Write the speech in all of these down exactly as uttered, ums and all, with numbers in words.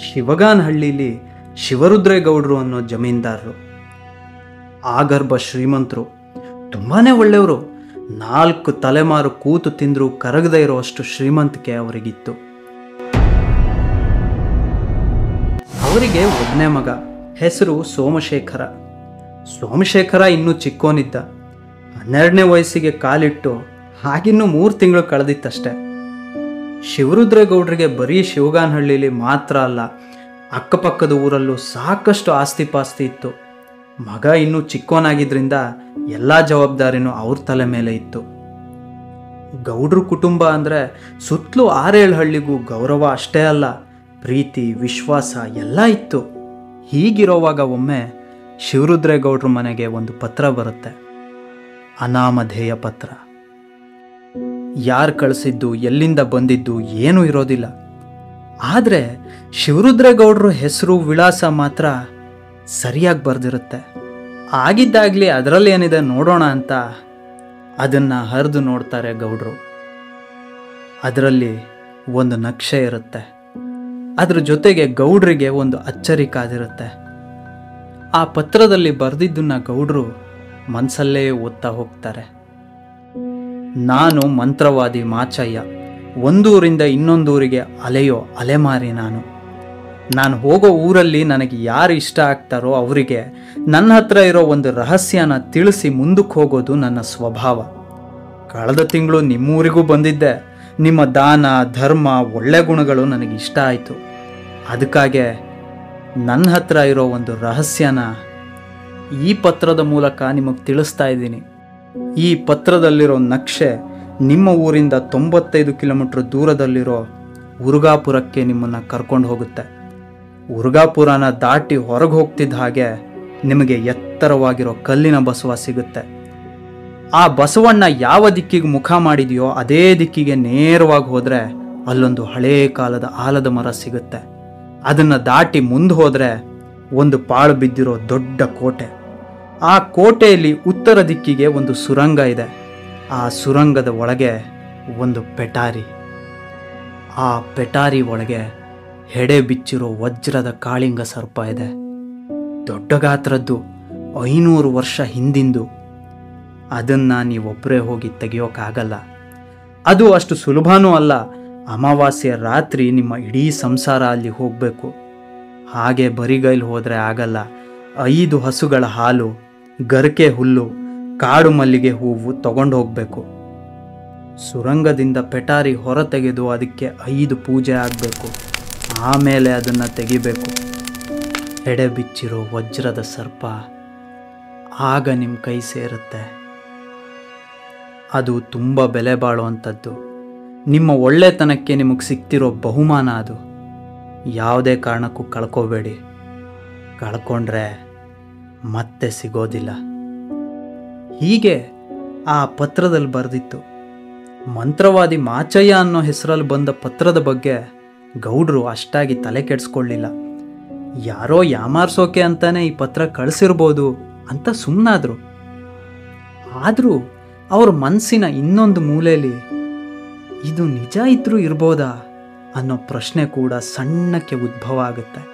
ಶಿವಗಾನಹಳ್ಳಿಲಿ ಶಿವರುದ್ರೇಗೌಡರು ಅನ್ನೋ ಜಮೀನ್ದಾರರು. ಆಗರ್ಭ ಶ್ರೀಮಂತರು, ತುಂಬಾ ಒಳ್ಳೆಯವರು. ನಾಲ್ಕು ತಲೆಮಾರು ಕೂತು ತಿಂದರೂ ಕರಗದೇ ಇರುವಷ್ಟು ಶ್ರೀಮಂತಿಕೆ ಅವರಿಗಿತ್ತು. ಅವರಿಗೆ ಒಬ್ಬನೇ ಮಗ, ಹೆಸರು ಸೋಮಶೇಖರ. ಸೋಮಶೇಖರ ಇನ್ನೂ ಚಿಕ್ಕೋನಿದ್ದ. ಹನ್ನೆರಡನೇ ವಯಸ್ಸಿಗೆ ಕಾಲಿಟ್ಟು ಹಾಗಿನ್ನೂ ಮೂರು ತಿಂಗಳು ಕಳೆದಿತ್ತಷ್ಟೆ. ಶಿವರುದ್ರೇಗೌಡರಿಗೆ ಬರೀ ಶಿವಗಾನಹಳ್ಳಿಲಿ ಮಾತ್ರ ಅಲ್ಲ, ಅಕ್ಕಪಕ್ಕದ ಊರಲ್ಲೂ ಸಾಕಷ್ಟು ಆಸ್ತಿ ಪಾಸ್ತಿ ಇತ್ತು. ಮಗ ಇನ್ನೂ ಚಿಕ್ಕೋನಾಗಿದ್ದರಿಂದ ಎಲ್ಲ ಜವಾಬ್ದಾರಿನೂ ಅವ್ರ ತಲೆ ಮೇಲೆ ಇತ್ತು. ಗೌಡ್ರ ಕುಟುಂಬ ಅಂದರೆ ಸುತ್ತಲೂ ಆರೇಳು ಹಳ್ಳಿಗೂ ಗೌರವ ಅಷ್ಟೇ ಅಲ್ಲ, ಪ್ರೀತಿ ವಿಶ್ವಾಸ ಎಲ್ಲ ಇತ್ತು. ಹೀಗಿರೋವಾಗ ಒಮ್ಮೆ ಶಿವರುದ್ರೇಗೌಡ್ರ ಮನೆಗೆ ಒಂದು ಪತ್ರ ಬರುತ್ತೆ. ಅನಾಮಧೇಯ ಪತ್ರ. ಯಾರು ಕಳಿಸಿದ್ದು, ಎಲ್ಲಿಂದ ಬಂದಿದ್ದು ಏನೂ ಇರೋದಿಲ್ಲ. ಆದರೆ ಶಿವರುದ್ರೇಗೌಡ್ರ ಹೆಸರು ವಿಳಾಸ ಮಾತ್ರ ಸರಿಯಾಗಿ ಬರೆದಿರುತ್ತೆ. ಆಗಿದ್ದಾಗಲಿ ಅದರಲ್ಲಿ ಏನಿದೆ ನೋಡೋಣ ಅಂತ ಅದನ್ನು ಹರಿದು ನೋಡ್ತಾರೆ ಗೌಡ್ರು. ಅದರಲ್ಲಿ ಒಂದು ನಕ್ಷೆ ಇರುತ್ತೆ. ಅದ್ರ ಜೊತೆಗೆ ಗೌಡ್ರಿಗೆ ಒಂದು ಅಚ್ಚರಿ ಕಾದಿರುತ್ತೆ. ಆ ಪತ್ರದಲ್ಲಿ ಬರೆದಿದ್ದನ್ನ ಗೌಡ್ರು ಮನಸ್ಸಲ್ಲೇ ಓದ್ತಾ ಹೋಗ್ತಾರೆ. ನಾನು ಮಂತ್ರವಾದಿ ಮಾಚಯ್ಯ, ಒಂದೂರಿಂದ ಇನ್ನೊಂದೂರಿಗೆ ಅಲೆಯೋ ಅಲೆಮಾರಿ ನಾನು. ನಾನು ಹೋಗೋ ಊರಲ್ಲಿ ನನಗೆ ಯಾರು ಇಷ್ಟ ಆಗ್ತಾರೋ ಅವರಿಗೆ ನನ್ನ ಹತ್ರ ಇರೋ ಒಂದು ರಹಸ್ಯನ ತಿಳಿಸಿ ಮುಂದಕ್ಕೆ ಹೋಗೋದು ನನ್ನ ಸ್ವಭಾವ. ಕಳೆದ ತಿಂಗಳು ನಿಮ್ಮೂರಿಗೂ ಬಂದಿದ್ದೆ. ನಿಮ್ಮ ದಾನ ಧರ್ಮ ಒಳ್ಳೆ ಗುಣಗಳು ನನಗೆ ಇಷ್ಟ ಆಯಿತು. ಅದಕ್ಕಾಗೆ ನನ್ನ ಹತ್ರ ಇರೋ ಒಂದು ರಹಸ್ಯನ ಈ ಪತ್ರದ ಮೂಲಕ ನಿಮಗೆ ತಿಳಿಸ್ತಾ ಇದ್ದೀನಿ. ಈ ಪತ್ರದಲ್ಲಿರೋ ನಕ್ಷೆ ನಿಮ್ಮ ಊರಿಂದ ತೊಂಬತ್ತೈದು ಕಿಲೋಮೀಟರ್ ದೂರದಲ್ಲಿರೋ ಉರುಗಾಪುರಕ್ಕೆ ನಿಮ್ಮನ್ನು ಕರ್ಕೊಂಡು ಹೋಗುತ್ತೆ. ಉರುಗಾಪುರನ ದಾಟಿ ಹೊರಗೆ ಹೋಗ್ತಿದ್ದ ಹಾಗೆ ನಿಮಗೆ ಎತ್ತರವಾಗಿರೋ ಕಲ್ಲಿನ ಬಸವ ಸಿಗುತ್ತೆ. ಆ ಬಸವಣ್ಣ ಯಾವ ದಿಕ್ಕಿಗೆ ಮುಖ ಮಾಡಿದೆಯೋ ಅದೇ ದಿಕ್ಕಿಗೆ ನೇರವಾಗಿ ಹೋದರೆ ಅಲ್ಲೊಂದು ಹಳೇ ಕಾಲದ ಆಲದ ಮರ ಸಿಗುತ್ತೆ. ಅದನ್ನು ದಾಟಿ ಮುಂದೆ ಹೋದರೆ ಒಂದು ಪಾಳು ಬಿದ್ದಿರೋ ದೊಡ್ಡ ಕೋಟೆ. ಆ ಕೋಟೆಯಲ್ಲಿ ಉತ್ತರ ದಿಕ್ಕಿಗೆ ಒಂದು ಸುರಂಗ ಇದೆ. ಆ ಸುರಂಗದ ಒಳಗೆ ಒಂದು ಪೆಟಾರಿ. ಆ ಪೆಟಾರಿ ಒಳಗೆ ಹೆಡೆ ಬಿಚ್ಚಿರೋ ವಜ್ರದ ಕಾಳಿಂಗ ಸರ್ಪ ಇದೆ. ದೊಡ್ಡ ಗಾತ್ರದ್ದು, ಐನೂರು ವರ್ಷ ಹಿಂದಿಂದು. ಅದನ್ನು ನೀವೊಬ್ಬರೇ ಹೋಗಿ ತೆಗೆಯೋಕ್ಕಾಗಲ್ಲ. ಅದು ಅಷ್ಟು ಸುಲಭನೂ ಅಲ್ಲ. ಅಮಾವಾಸ್ಯೆ ರಾತ್ರಿ ನಿಮ್ಮ ಇಡೀ ಸಂಸಾರ ಅಲ್ಲಿ ಹೋಗಬೇಕು. ಹಾಗೆ ಬರಿಗೈಲಿ ಹೋದರೆ ಆಗಲ್ಲ. ಐದು ಹಸುಗಳ ಹಾಲು, ಗರಿಕೆ ಹುಲ್ಲು, ಕಾಡು ಮಲ್ಲಿಗೆ ಹೂವು ತಗೊಂಡು ಹೋಗಬೇಕು. ಸುರಂಗದಿಂದ ಪೆಟಾರಿ ಹೊರ ತೆಗೆದು ಅದಕ್ಕೆ ಐದು ಪೂಜೆ ಆಗಬೇಕು. ಆಮೇಲೆ ಅದನ್ನು ತೆಗಿಬೇಕು. ಎಡೆ ಬಿಚ್ಚಿರೋ ವಜ್ರದ ಸರ್ಪ ಆಗ ನಿಮ್ಮ ಕೈ ಸೇರುತ್ತೆ. ಅದು ತುಂಬ ಬೆಲೆ ಬಾಳುವಂಥದ್ದು. ನಿಮ್ಮ ಒಳ್ಳೆತನಕ್ಕೆ ನಿಮಗೆ ಸಿಗ್ತಿರೋ ಬಹುಮಾನ ಅದು. ಯಾವುದೇ ಕಾರಣಕ್ಕೂ ಕಳ್ಕೋಬೇಡಿ. ಕಳ್ಕೊಂಡ್ರೆ ಮತ್ತೆ ಸಿಗೋದಿಲ್ಲ. ಹೀಗೆ ಆ ಪತ್ರದಲ್ಲಿ ಬರೆದಿತ್ತು. ಮಂತ್ರವಾದಿ ಮಾಚಯ್ಯ ಅನ್ನೋ ಹೆಸರಲ್ಲಿ ಬಂದ ಪತ್ರದ ಬಗ್ಗೆ ಗೌಡ್ರು ಅಷ್ಟಾಗಿ ತಲೆ ಕೆಡಿಸ್ಕೊಳ್ಳಿಲ್ಲ. ಯಾರೋ ಯಾಮಾರ್ಸೋಕೆ ಅಂತಾನೆ ಈ ಪತ್ರ ಕಳಿಸಿರ್ಬೋದು ಅಂತ ಸುಮ್ಮನಾದ್ರು. ಆದರೂ ಅವ್ರ ಮನಸ್ಸಿನ ಇನ್ನೊಂದು ಮೂಲೆಯಲ್ಲಿ ಇದು ನಿಜ ಇದ್ರೂ ಇರ್ಬೋದಾ ಅನ್ನೋ ಪ್ರಶ್ನೆ ಕೂಡ ಸಣ್ಣಕ್ಕೆ ಉದ್ಭವ ಆಗುತ್ತೆ.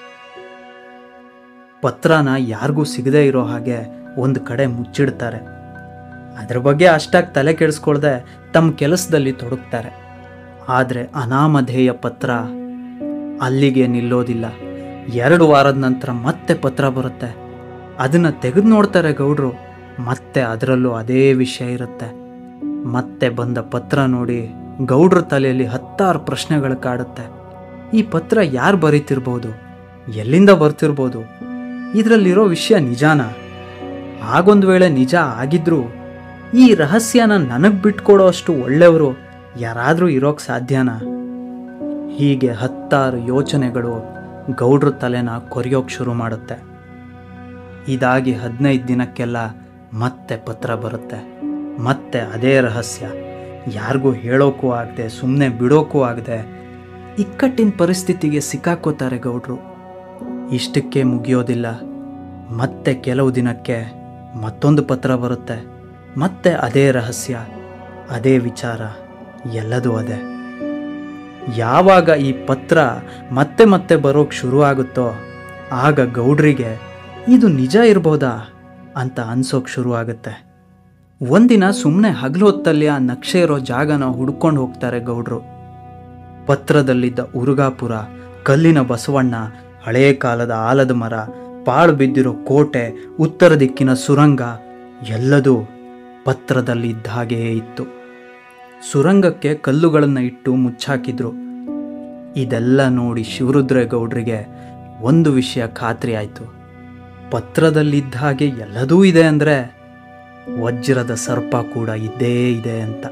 ಪತ್ರನ ಯಾರಿಗೂ ಸಿಗದೇ ಇರೋ ಹಾಗೆ ಒಂದು ಕಡೆ ಮುಚ್ಚಿಡ್ತಾರೆ. ಅದ್ರ ಬಗ್ಗೆ ಅಷ್ಟಾಗಿ ತಲೆ ಕೆಡಿಸ್ಕೊಳ್ದೆ ತಮ್ಮ ಕೆಲಸದಲ್ಲಿ ತೊಡಗ್ತಾರೆ. ಆದರೆ ಅನಾಮಧೇಯ ಪತ್ರ ಅಲ್ಲಿಗೆ ನಿಲ್ಲೋದಿಲ್ಲ. ಎರಡು ವಾರದ ನಂತರ ಮತ್ತೆ ಪತ್ರ ಬರುತ್ತೆ. ಅದನ್ನು ತೆಗೆದು ನೋಡ್ತಾರೆ ಗೌಡ್ರು. ಮತ್ತೆ ಅದರಲ್ಲೂ ಅದೇ ವಿಷಯ ಇರುತ್ತೆ. ಮತ್ತೆ ಬಂದ ಪತ್ರ ನೋಡಿ ಗೌಡ್ರ ತಲೆಯಲ್ಲಿ ಹತ್ತಾರು ಪ್ರಶ್ನೆಗಳು ಕಾಡುತ್ತೆ. ಈ ಪತ್ರ ಯಾರು ಬರೀತಿರ್ಬೋದು? ಎಲ್ಲಿಂದ ಬರ್ತಿರ್ಬೋದು? ಇದರಲ್ಲಿರೋ ವಿಷಯ ನಿಜಾನಾ? ಹಾಗೊಂದು ವೇಳೆ ನಿಜ ಆಗಿದ್ರೂ ಈ ರಹಸ್ಯನ ನನಗೆ ಬಿಟ್ಕೊಡೋ ಅಷ್ಟು ಒಳ್ಳೆಯವರು ಯಾರಾದರೂ ಇರೋಕ್ಕೆ ಸಾಧ್ಯನಾ? ಹೀಗೆ ಹತ್ತಾರು ಯೋಚನೆಗಳು ಗೌಡ್ರ ತಲೆನ ಕೊರೆಯೋಕ್ಕೆ ಶುರು ಮಾಡುತ್ತೆ. ಇದಾಗಿ ಹದಿನೈದು ದಿನಕ್ಕೆಲ್ಲ ಮತ್ತೆ ಪತ್ರ ಬರುತ್ತೆ. ಮತ್ತೆ ಅದೇ ರಹಸ್ಯ. ಯಾರಿಗೂ ಹೇಳೋಕ್ಕೂ ಆಗದೆ ಸುಮ್ಮನೆ ಬಿಡೋಕ್ಕೂ ಆಗದೆ ಇಕ್ಕಟ್ಟಿನ ಪರಿಸ್ಥಿತಿಗೆ ಸಿಕ್ಕಾಕೋತಾರೆ ಗೌಡ್ರು. ಇಷ್ಟಕ್ಕೆ ಮುಗಿಯೋದಿಲ್ಲ. ಮತ್ತೆ ಕೆಲವು ದಿನಕ್ಕೆ ಮತ್ತೊಂದು ಪತ್ರ ಬರುತ್ತೆ. ಮತ್ತೆ ಅದೇ ರಹಸ್ಯ, ಅದೇ ವಿಚಾರ, ಎಲ್ಲದೂ ಅದೇ. ಯಾವಾಗ ಈ ಪತ್ರ ಮತ್ತೆ ಮತ್ತೆ ಬರೋಕ್ಕೆ ಶುರುವಾಗುತ್ತೋ ಆಗ ಗೌಡ್ರಿಗೆ ಇದು ನಿಜ ಇರ್ಬೋದಾ ಅಂತ ಅನ್ಸೋಕೆ ಶುರುವಾಗುತ್ತೆ. ಒಂದಿನ ಸುಮ್ಮನೆ ಹಗಲು ಹೊತ್ತಲ್ಲಿ ಆ ನಕ್ಷೆ ಇರೋ ಜಾಗನ ಹುಡ್ಕೊಂಡು ಹೋಗ್ತಾರೆ ಗೌಡ್ರು. ಪತ್ರದಲ್ಲಿದ್ದ ಉರುಗಾಪುರ, ಕಲ್ಲಿನ ಬಸವಣ್ಣ, ಹಳೇ ಕಾಲದ ಆಲದ ಮರ, ಪಾಳು ಬಿದ್ದಿರೋ ಕೋಟೆ, ಉತ್ತರ ದಿಕ್ಕಿನ ಸುರಂಗ ಎಲ್ಲದೂ ಪತ್ರದಲ್ಲಿದ್ದ ಹಾಗೆಯೇ ಇತ್ತು. ಸುರಂಗಕ್ಕೆ ಕಲ್ಲುಗಳನ್ನು ಇಟ್ಟು ಮುಚ್ಚಾಕಿದ್ರು. ಇದೆಲ್ಲ ನೋಡಿ ಶಿವರುದ್ರೇಗೌಡರಿಗೆ ಒಂದು ವಿಷಯ ಖಾತ್ರಿ ಆಯಿತು. ಪತ್ರದಲ್ಲಿದ್ದ ಹಾಗೆ ಎಲ್ಲದೂ ಇದೆ ಅಂದರೆ ವಜ್ರದ ಸರ್ಪ ಕೂಡ ಇದ್ದೇ ಇದೆ ಅಂತ.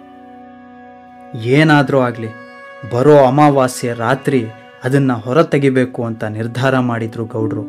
ಏನಾದರೂ ಆಗಲಿ ಬರೋ ಅಮಾವಾಸ್ಯೆ ರಾತ್ರಿ ಅದನ್ನು ಹೊರ ತೆಗಿಬೇಕು ಅಂತ ನಿರ್ಧಾರ ಮಾಡಿದ್ರು ಗೌಡ್ರು.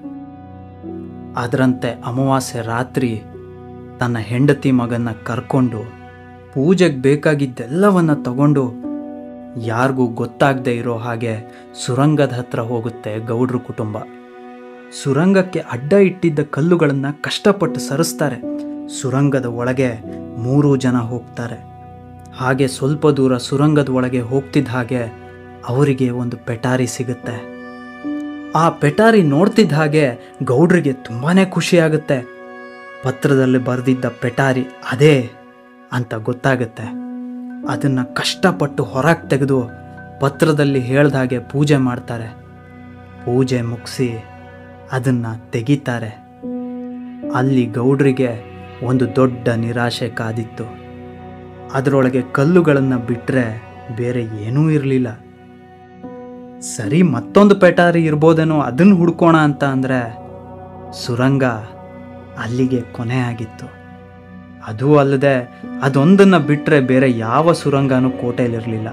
ಅದರಂತೆ ಅಮಾವಾಸ್ಯೆ ರಾತ್ರಿ ತನ್ನ ಹೆಂಡತಿ ಮಗನ್ನ ಕರ್ಕೊಂಡು ಪೂಜೆಗೆ ಬೇಕಾಗಿದ್ದೆಲ್ಲವನ್ನ ತಗೊಂಡು ಯಾರಿಗೂ ಗೊತ್ತಾಗದೇ ಇರೋ ಹಾಗೆ ಸುರಂಗದ ಹತ್ರ ಹೋಗುತ್ತೆ ಗೌಡ್ರ ಕುಟುಂಬ. ಸುರಂಗಕ್ಕೆ ಅಡ್ಡ ಇಟ್ಟಿದ್ದ ಕಲ್ಲುಗಳನ್ನು ಕಷ್ಟಪಟ್ಟು ಸರಿಸ್ತಾರೆ. ಸುರಂಗದ ಒಳಗೆ ಮೂರು ಜನ ಹೋಗ್ತಾರೆ. ಹಾಗೆ ಸ್ವಲ್ಪ ದೂರ ಸುರಂಗದ ಒಳಗೆ ಹೋಗ್ತಿದ್ದ ಹಾಗೆ ಅವರಿಗೆ ಒಂದು ಪೆಟಾರಿ ಸಿಗುತ್ತೆ. ಆ ಪೆಟಾರಿ ನೋಡ್ತಿದ್ದ ಹಾಗೆ ಗೌಡ್ರಿಗೆ ತುಂಬಾ ಖುಷಿಯಾಗುತ್ತೆ. ಪತ್ರದಲ್ಲಿ ಬರೆದಿದ್ದ ಪೆಟಾರಿ ಅದೇ ಅಂತ ಗೊತ್ತಾಗುತ್ತೆ. ಅದನ್ನು ಕಷ್ಟಪಟ್ಟು ಹೊರಗೆ ತೆಗೆದು ಪತ್ರದಲ್ಲಿ ಹೇಳ್ದ ಹಾಗೆ ಪೂಜೆ ಮಾಡ್ತಾರೆ. ಪೂಜೆ ಮುಗಿಸಿ ಅದನ್ನು ತೆಗಿತಾರೆ. ಅಲ್ಲಿ ಗೌಡ್ರಿಗೆ ಒಂದು ದೊಡ್ಡ ನಿರಾಶೆ ಕಾದಿತ್ತು. ಅದರೊಳಗೆ ಕಲ್ಲುಗಳನ್ನು ಬಿಟ್ಟರೆ ಬೇರೆ ಏನೂ ಇರಲಿಲ್ಲ. ಸರಿ, ಮತ್ತೊಂದು ಪೆಟಾರಿ ಇರ್ಬೋದೇನೋ, ಅದನ್ನು ಹುಡ್ಕೋಣ ಅಂತ ಅಂದರೆ ಸುರಂಗ ಅಲ್ಲಿಗೆ ಕೊನೆ ಆಗಿತ್ತು. ಅದೂ ಅಲ್ಲದೆ ಅದೊಂದನ್ನು ಬಿಟ್ಟರೆ ಬೇರೆ ಯಾವ ಸುರಂಗನೂ ಕೋಟೆಯಲ್ಲಿರಲಿಲ್ಲ.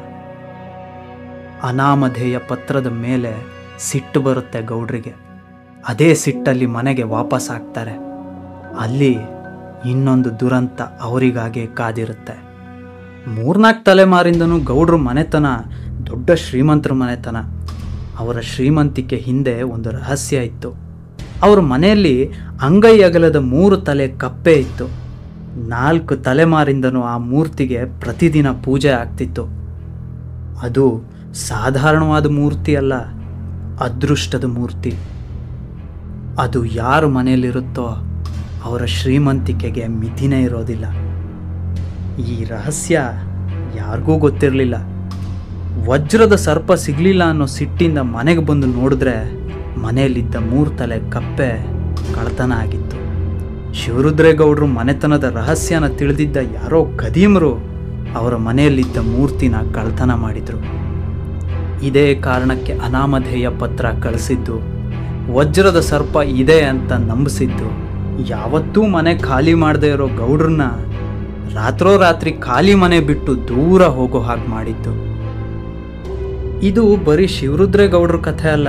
ಅನಾಮಧೇಯ ಪತ್ರದ ಮೇಲೆ ಸಿಟ್ಟು ಬರುತ್ತೆ ಗೌಡ್ರಿಗೆ. ಅದೇ ಸಿಟ್ಟಲ್ಲಿ ಮನೆಗೆ ವಾಪಸ್ ಆಗ್ತಾರೆ. ಅಲ್ಲಿ ಇನ್ನೊಂದು ದುರಂತ ಅವರಿಗಾಗೆ ಕಾದಿರುತ್ತೆ. ಮೂರ್ನಾಲ್ಕು ತಲೆಮಾರಿಂದನೂ ಗೌಡ್ರ ಮನೆತನ ದೊಡ್ಡ ಶ್ರೀಮಂತರ ಮನೆತನ. ಅವರ ಶ್ರೀಮಂತಿಕೆ ಹಿಂದೆ ಒಂದು ರಹಸ್ಯ ಇತ್ತು. ಅವ್ರ ಮನೆಯಲ್ಲಿ ಅಂಗೈ ಅಗಲದ ಮೂರು ತಲೆ ಕಪ್ಪೆ ಇತ್ತು. ನಾಲ್ಕು ತಲೆಮಾರಿಂದನೂ ಆ ಮೂರ್ತಿಗೆ ಪ್ರತಿದಿನ ಪೂಜೆ ಆಗ್ತಿತ್ತು. ಅದು ಸಾಧಾರಣವಾದ ಮೂರ್ತಿ ಅಲ್ಲ, ಅದೃಷ್ಟದ ಮೂರ್ತಿ. ಅದು ಯಾರ ಮನೆಯಲ್ಲಿರುತ್ತೋ ಅವರ ಶ್ರೀಮಂತಿಕೆಗೆ ಮಿತಿನೇ ಇರೋದಿಲ್ಲ. ಈ ರಹಸ್ಯ ಯಾರಿಗೂ ಗೊತ್ತಿರಲಿಲ್ಲ. ವಜ್ರದ ಸರ್ಪ ಸಿಗಲಿಲ್ಲ ಅನ್ನೋ ಸಿಟ್ಟಿಂದ ಮನೆಗೆ ಬಂದು ನೋಡಿದ್ರೆ ಮನೆಯಲ್ಲಿದ್ದ ಮೂರು ತಲೆ ಕಪ್ಪೆ ಕಳ್ತನ ಆಗಿತ್ತು. ಶಿವರುದ್ರೇಗೌಡರು ಮನೆತನದ ರಹಸ್ಯನ ತಿಳಿದಿದ್ದ ಯಾರೋ ಖದೀಮರು ಅವರ ಮನೆಯಲ್ಲಿದ್ದ ಮೂರ್ತಿನ ಕಳ್ತನ ಮಾಡಿದರು. ಇದೇ ಕಾರಣಕ್ಕೆ ಅನಾಮಧೇಯ ಪತ್ರ ಕಳಿಸಿದ್ದು, ವಜ್ರದ ಸರ್ಪ ಇದೆ ಅಂತ ನಂಬಿಸಿದ್ದು, ಯಾವತ್ತೂ ಮನೆ ಖಾಲಿ ಮಾಡದೇ ಇರೋ ಗೌಡ್ರನ್ನ ರಾತ್ರೋರಾತ್ರಿ ಖಾಲಿ ಮನೆ ಬಿಟ್ಟು ದೂರ ಹೋಗೋ ಹಾಗೆ ಮಾಡಿದ್ದು. ಇದು ಬರೀ ಶಿವರುದ್ರೇಗೌಡ್ರ ಕಥೆ ಅಲ್ಲ.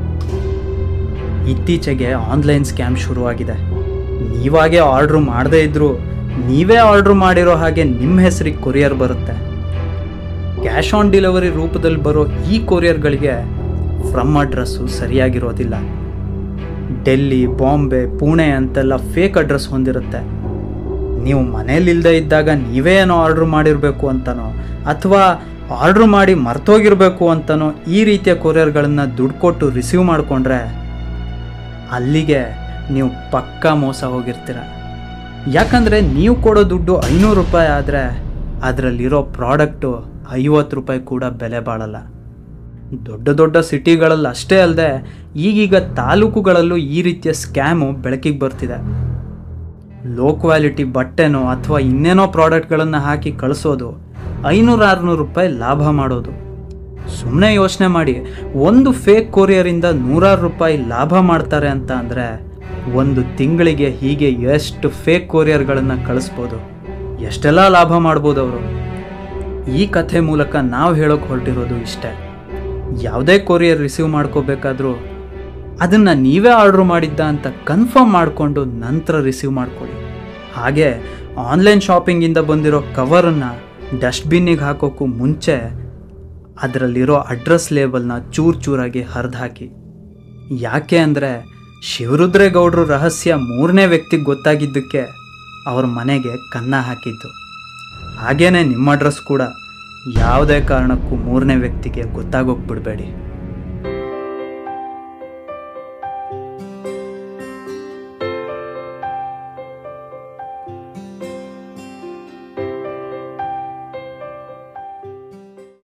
ಇತ್ತೀಚೆಗೆ ಆನ್ಲೈನ್ ಸ್ಕ್ಯಾಮ್ ಶುರುವಾಗಿದೆ. ನೀವಾಗೆ ಆರ್ಡ್ರು ಮಾಡದೇ ಇದ್ರೂ ನೀವೇ ಆರ್ಡ್ರು ಮಾಡಿರೋ ಹಾಗೆ ನಿಮ್ಮ ಹೆಸರಿಗೆ ಕೊರಿಯರ್ ಬರುತ್ತೆ. ಕ್ಯಾಶ್ ಆನ್ ಡೆಲಿವರಿ ರೂಪದಲ್ಲಿ ಬರೋ ಈ ಕೊರಿಯರ್ಗಳಿಗೆ ಫ್ರಮ್ ಅಡ್ರೆಸ್ಸು ಸರಿಯಾಗಿರೋದಿಲ್ಲ. ಡೆಲ್ಲಿ, ಬಾಂಬೆ, ಪುಣೆ ಅಂತೆಲ್ಲ ಫೇಕ್ ಅಡ್ರೆಸ್ ಹೊಂದಿರುತ್ತೆ. ನೀವು ಮನೇಲಿಲ್ಲದೆ ಇದ್ದಾಗ ನೀವೇ ಏನೋ ಆರ್ಡ್ರ್ ಮಾಡಿರಬೇಕು ಅಂತನೋ ಅಥವಾ ಆರ್ಡ್ರ್ ಮಾಡಿ ಮರ್ತೋಗಿರಬೇಕು ಅಂತನೋ ಈ ರೀತಿಯ ಕೊರಿಯರ್ಗಳನ್ನು ದುಡ್ಡು ಕೊಟ್ಟು ರಿಸೀವ್ ಮಾಡಿಕೊಂಡ್ರೆ ಅಲ್ಲಿಗೆ ನೀವು ಪಕ್ಕಾ ಮೋಸ ಹೋಗಿರ್ತೀರ. ಯಾಕಂದರೆ ನೀವು ಕೊಡೋ ದುಡ್ಡು ಐನೂರು ರೂಪಾಯಿ ಆದರೆ ಅದರಲ್ಲಿರೋ ಪ್ರಾಡಕ್ಟು ಐವತ್ತು ರೂಪಾಯಿ ಕೂಡ ಬೆಲೆ ಬಾಳಲ್ಲ. ದೊಡ್ಡ ದೊಡ್ಡ ಸಿಟಿಗಳಲ್ಲಿ ಅಷ್ಟೇ ಅಲ್ಲದೆ ಈಗೀಗ ತಾಲೂಕುಗಳಲ್ಲೂ ಈ ರೀತಿಯ ಸ್ಕ್ಯಾಮು ಬೆಳಕಿಗೆ ಬರ್ತಿದೆ. ಲೋ ಕ್ವಾಲಿಟಿ ಬಟ್ಟೆನೋ ಅಥವಾ ಇನ್ನೇನೋ ಪ್ರಾಡಕ್ಟ್ಗಳನ್ನು ಹಾಕಿ ಕಳಿಸೋದು, ಐನೂರು ಆರುನೂರು ರೂಪಾಯಿ ಲಾಭ ಮಾಡೋದು. ಸುಮ್ಮನೆ ಯೋಚನೆ ಮಾಡಿ, ಒಂದು ಫೇಕ್ ಕೊರಿಯರಿಂದ ನೂರಾರು ರೂಪಾಯಿ ಲಾಭ ಮಾಡ್ತಾರೆ ಅಂತ ಅಂದರೆ ಒಂದು ತಿಂಗಳಿಗೆ ಹೀಗೆ ಎಷ್ಟು ಫೇಕ್ ಕೊರಿಯರ್ಗಳನ್ನು ಕಳಿಸ್ಬೋದು, ಎಷ್ಟೆಲ್ಲ ಲಾಭ ಮಾಡ್ಬೋದು ಅವರು. ಈ ಕಥೆ ಮೂಲಕ ನಾವು ಹೇಳೋಕೆ ಹೊರಟಿರೋದು ಇಷ್ಟೇ. ಯಾವುದೇ ಕೊರಿಯರ್ ರಿಸೀವ್ ಮಾಡ್ಕೋಬೇಕಾದ್ರೂ ಅದನ್ನು ನೀವೇ ಆರ್ಡ್ರ್ ಮಾಡಿದ್ದ ಅಂತ ಕನ್ಫರ್ಮ್ ಮಾಡಿಕೊಂಡು ನಂತರ ರಿಸೀವ್ ಮಾಡ್ಕೊಳ್ಳಿ. ಹಾಗೆ ಆನ್ಲೈನ್ ಶಾಪಿಂಗಿಂದ ಬಂದಿರೋ ಕವರನ್ನು ಡಸ್ಟ್ಬಿನ್ನಿಗೆ ಹಾಕೋಕ್ಕೂ ಮುಂಚೆ ಅದರಲ್ಲಿರೋ ಅಡ್ರೆಸ್ ಲೇಬಲ್ನ ಚೂರು ಚೂರಾಗಿ ಹರಿದು ಹಾಕಿ. ಯಾಕೆ ಅಂದರೆ ಶಿವರುದ್ರೇಗೌಡರು ರಹಸ್ಯ ಮೂರನೇ ವ್ಯಕ್ತಿಗೆ ಗೊತ್ತಾಗಿದ್ದಕ್ಕೆ ಅವ್ರ ಮನೆಗೆ ಕನ್ನ ಹಾಕಿದ್ದು. ಹಾಗೇನೆ ನಿಮ್ಮ ಅಡ್ರೆಸ್ ಕೂಡ ಯಾವುದೇ ಕಾರಣಕ್ಕೂ ಮೂರನೇ ವ್ಯಕ್ತಿಗೆ ಗೊತ್ತಾಗೋಗ್ಬಿಡ್ಬೇಡಿ.